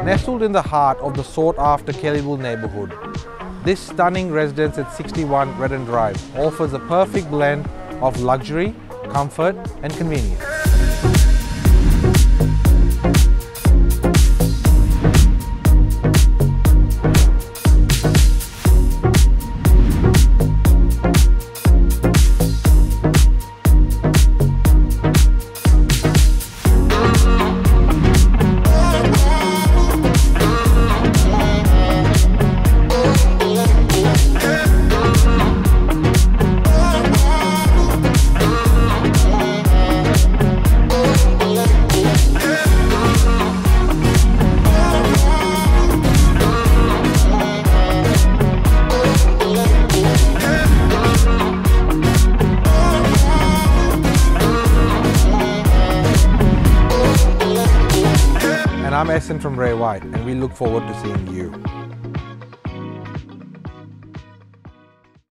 Nestled in the heart of the sought-after Kellyville neighbourhood, this stunning residence at 61 Redden Drive offers a perfect blend of luxury, comfort and convenience. And I'm Essen from Ray White, and we look forward to seeing you.